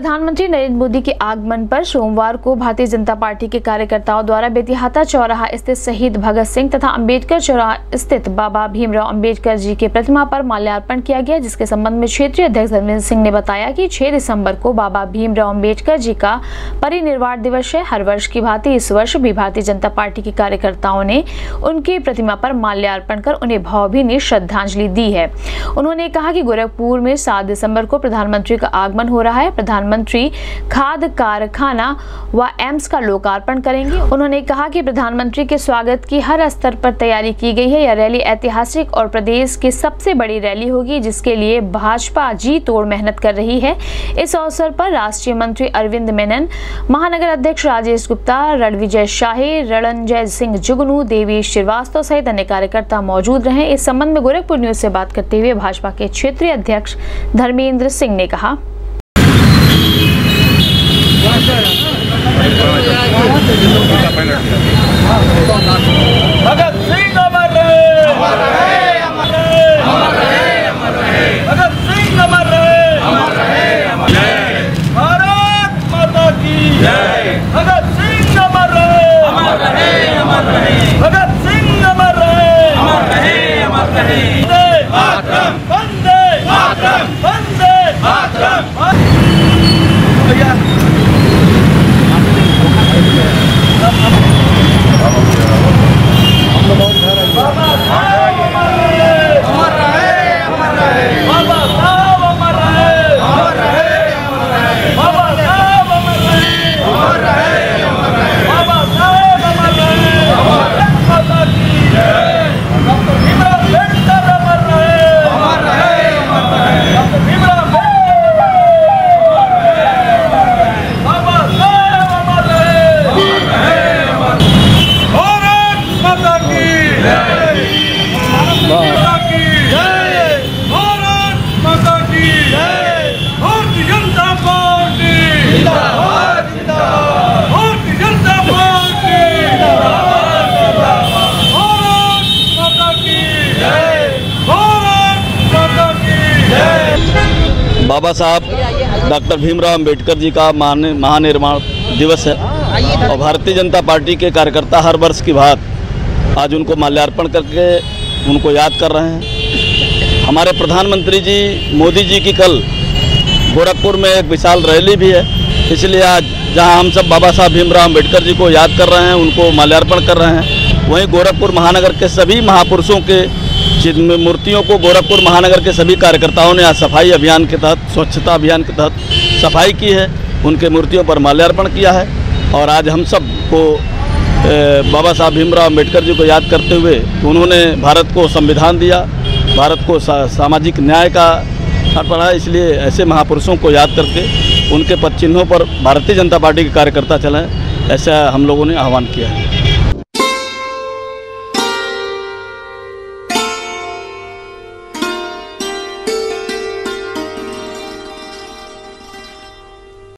प्रधानमंत्री नरेंद्र मोदी के आगमन पर सोमवार को भारतीय जनता पार्टी के कार्यकर्ताओं द्वारा बेतिहाता चौराहा स्थित शहीद भगत सिंह तथा अंबेडकर चौराहा स्थित बाबा भीमराव अंबेडकर जी की प्रतिमा पर माल्यार्पण किया गया, जिसके संबंध में क्षेत्रीय अध्यक्ष धर्मेंद्र सिंह ने बताया कि 6 दिसंबर को बाबा भीमराव अंबेडकर जी का परिनिर्वाण दिवस है। हर वर्ष की भांति इस वर्ष भी भारतीय जनता पार्टी के कार्यकर्ताओं ने उनकी प्रतिमा पर माल्यार्पण कर उन्हें भावभीनी श्रद्धांजलि दी है। उन्होंने कहा कि गोरखपुर में 7 दिसंबर को प्रधानमंत्री का आगमन हो रहा है। प्रधानमंत्री खाद कारखाना व एम्स का लोकार्पण करेंगे। उन्होंने कहा कि प्रधानमंत्री के स्वागत की हर स्तर पर तैयारी की गई है। यह रैली ऐतिहासिक और प्रदेश की सबसे बड़ी रैली होगी, जिसके लिए भाजपा जी तोड़ मेहनत कर रही है। इस अवसर पर राष्ट्रीय मंत्री अरविंद मेनन, महानगर अध्यक्ष राजेश गुप्ता, रणविजय शाही, रणंजय सिंह जुगनू, देवी श्रीवास्तव सहित अन्य कार्यकर्ता मौजूद रहे। इस संबंध में गोरखपुर न्यूज से बात करते हुए भाजपा के क्षेत्रीय अध्यक्ष धर्मेंद्र सिंह ने कहा, भगत सिंह अमर रहे, अमर रहे, अमर रहे, अमर रहे, अमर रहे, भगत सिंह अमर रहे, अमर रहे, अमर रहे, भारत माता की जय, भगत सिंह अमर रहे, अमर रहे, अमर रहे, भगत सिंह अमर रहे, अमर रहे, अमर रहे, वंदे मातरम, वंदे मातरम, वंदे मातरम। बाबा साहब डॉक्टर भीमराव अंबेडकर जी का महानिर्वाण दिवस है और भारतीय जनता पार्टी के कार्यकर्ता हर वर्ष की भांति आज उनको माल्यार्पण करके उनको याद कर रहे हैं। हमारे प्रधानमंत्री जी मोदी जी की कल गोरखपुर में एक विशाल रैली भी है, इसलिए आज जहां हम सब बाबा साहब भीमराव अंबेडकर जी को याद कर रहे हैं, उनको माल्यार्पण कर रहे हैं, वहीं गोरखपुर महानगर के सभी महापुरुषों के मूर्तियों को गोरखपुर महानगर के सभी कार्यकर्ताओं ने आज सफाई अभियान के तहत, स्वच्छता अभियान के तहत सफाई की है, उनके मूर्तियों पर माल्यार्पण किया है। और आज हम सब को बाबा साहब भीमराव अंबेडकर जी को याद करते हुए, उन्होंने भारत को संविधान दिया, भारत को सामाजिक न्याय का हक पड़ा, इसलिए ऐसे महापुरुषों को याद करके उनके पद चिन्हों पर भारतीय जनता पार्टी के कार्यकर्ता चलें, ऐसा हम लोगों ने आह्वान किया है।